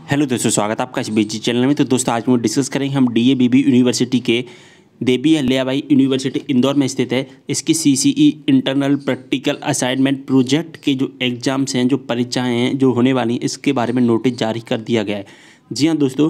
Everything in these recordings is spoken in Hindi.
हेलो दोस्तों, स्वागत है आपका इस बीजी चैनल में। तो दोस्तों आज हम डिस्कस करेंगे हम डीएवीबी यूनिवर्सिटी के देवी अहिल्याबाई यूनिवर्सिटी इंदौर में स्थित है। इसकी CCE internal practical assignment project के जो एग्ज़ाम्स हैं, जो परीक्षाएं हैं जो होने वाली हैं, इसके बारे में नोटिस जारी कर दिया गया है। जी हाँ दोस्तों,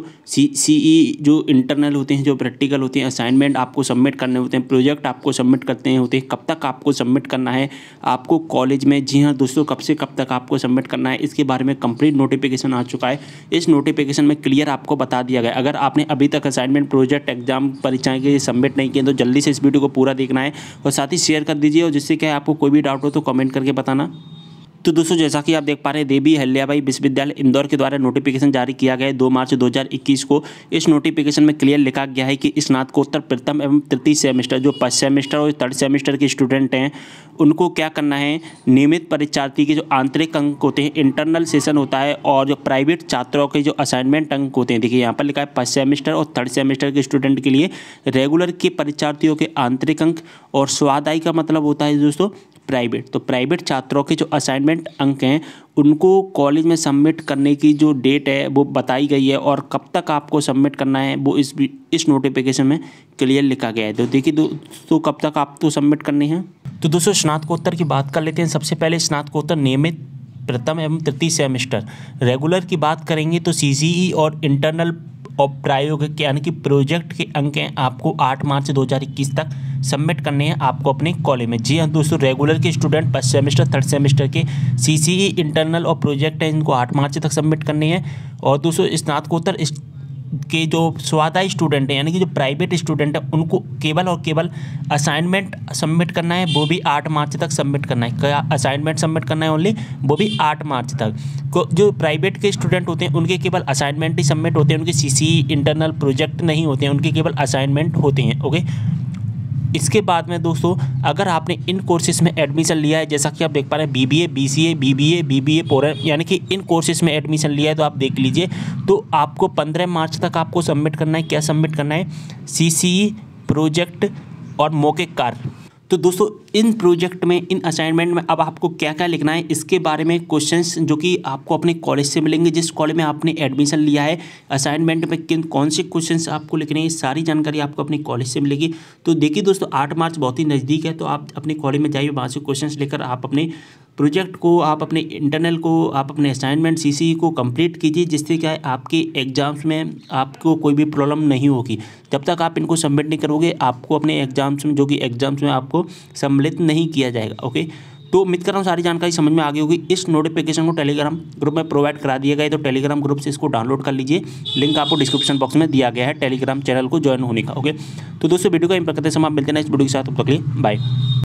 सीई जो इंटरनल होते हैं, जो प्रैक्टिकल होते हैं, असाइनमेंट आपको सबमिट करने होते हैं, प्रोजेक्ट आपको सबमिट करते हैं होते हैं। कब तक आपको सबमिट करना है आपको कॉलेज में, जी हाँ दोस्तों, कब से कब तक आपको सबमिट करना है, इसके बारे में कंप्लीट नोटिफिकेशन आ चुका है। इस नोटिफिकेशन में क्लियर आपको बता दिया गया है। अगर आपने अभी तक असाइनमेंट, प्रोजेक्ट, एग्जाम, परीक्षाएं के सबमिट नहीं किए तो जल्दी से इस वीडियो को पूरा देखना है और साथ ही शेयर कर दीजिए। और जिससे क्या है, आपको कोई भी डाउट हो तो कमेंट करके बताना। तो दोस्तों जैसा कि आप देख पा रहे हैं, देवी अहिल्याबाई विश्वविद्यालय इंदौर के द्वारा नोटिफिकेशन जारी किया गया है 2 मार्च 2021 को। इस नोटिफिकेशन में क्लियर लिखा गया है कि स्नातकोत्तर प्रथम एवं तृतीय सेमेस्टर, जो फर्स्ट सेमेस्टर और थर्ड सेमेस्टर के स्टूडेंट हैं, उनको क्या करना है, नियमित परीक्षार्थी के जो आंतरिक अंक होते हैं, इंटरनल सेशन होता है, और जो प्राइवेट छात्रों के जो असाइनमेंट अंक होते हैं, देखिए यहाँ पर लिखा है फर्स्ट सेमेस्टर और थर्ड सेमेस्टर के स्टूडेंट के लिए रेगुलर के परीक्षार्थियों के आंतरिक अंक, और स्वाध्याय का मतलब होता है दोस्तों प्राइवेट। तो प्राइवेट छात्रों के जो असाइनमेंट अंक हैं उनको कॉलेज में सबमिट करने की जो डेट है वो बताई गई है, और कब तक आपको सबमिट करना है वो इस नोटिफिकेशन में क्लियर लिखा गया है। तो देखिए दोस्तों, कब तक आपको सबमिट करनी है। तो दोस्तों स्नातकोत्तर की बात कर लेते हैं। सबसे पहले स्नातकोत्तर नियमित प्रथम एवं तृतीय सेमेस्टर। रेगुलर की बात करेंगे तो सीसीई और इंटरनल और प्रायोगिक यानी कि प्रोजेक्ट के अंक हैं आपको 8 मार्च 2021 तक सबमिट करने हैं आपको अपने कॉलेज में। जी हाँ दोस्तों, रेगुलर के student first semester, third semester के सीसीई, इंटरनल और प्रोजेक्ट हैं, इनको 8 मार्च तक सबमिट करने हैं। और दोस्तों स्नातकोत्तर के जो स्वाध्याय स्टूडेंट हैं यानी कि जो प्राइवेट स्टूडेंट हैं, उनको केवल और केवल असाइनमेंट सबमिट करना है, वो भी 8 मार्च तक सबमिट करना है। क्या असाइनमेंट सबमिट करना है ओनली, वो भी 8 मार्च तक। जो प्राइवेट के स्टूडेंट होते हैं उनके केवल असाइनमेंट ही सबमिट होते हैं, उनके सीसीई, इंटरनल, प्रोजेक्ट नहीं होते हैं, उनके केवल असाइनमेंट होते हैं। ओके, इसके बाद में दोस्तों अगर आपने इन कोर्सेज में एडमिशन लिया है, जैसा कि आप देख पा रहे हैं बीबीए, बीसीए, बीबीए प्रोग्राम, यानी कि इन कोर्सेज में एडमिशन लिया है, तो आप देख लीजिए। तो आपको 15 मार्च तक आपको सबमिट करना है। क्या सबमिट करना है? सीसीई, प्रोजेक्ट और मौखिक कार्य। तो दोस्तों इन प्रोजेक्ट में, इन असाइनमेंट में अब आपको क्या क्या लिखना है, इसके बारे में क्वेश्चंस जो कि आपको अपने कॉलेज से मिलेंगे, जिस कॉलेज में आपने एडमिशन लिया है। असाइनमेंट में कौन से क्वेश्चंस आपको लिखने हैं, सारी जानकारी आपको अपने कॉलेज से मिलेगी। तो देखिए दोस्तों, 8 मार्च बहुत ही नज़दीक है, तो आप अपने कॉलेज में जाइए, वहाँ से क्वेश्चंस लेकर आप अपने प्रोजेक्ट को, आप अपने इंटरनल को, आप अपने असाइनमेंट सीसी को कंप्लीट कीजिए, जिससे क्या है आपके एग्ज़ाम्स में आपको कोई भी प्रॉब्लम नहीं होगी। जब तक आप इनको सबमिट नहीं करोगे, आपको अपने एग्जाम्स में, जो कि एग्जाम्स में आपको सम्मिलित नहीं किया जाएगा। ओके, तो उम्मीद कर रहा हूँ सारी जानकारी समझ में आ गई होगी। इस नोटिफिकेशन को टेलीग्राम ग्रुप में प्रोवाइड करा दिया गया है, तो टेलीग्राम ग्रुप से इसको डाउनलोड कर लीजिए। लिंक आपको डिस्क्रिप्शन बॉक्स में दिया गया है टेलीग्राम चैनल को ज्वाइन होने का। ओके, तो दोस्तों वीडियो को इन प्रकार से हम मिलते हैं इस वीडियो के साथ। तब तक के लिए बाय।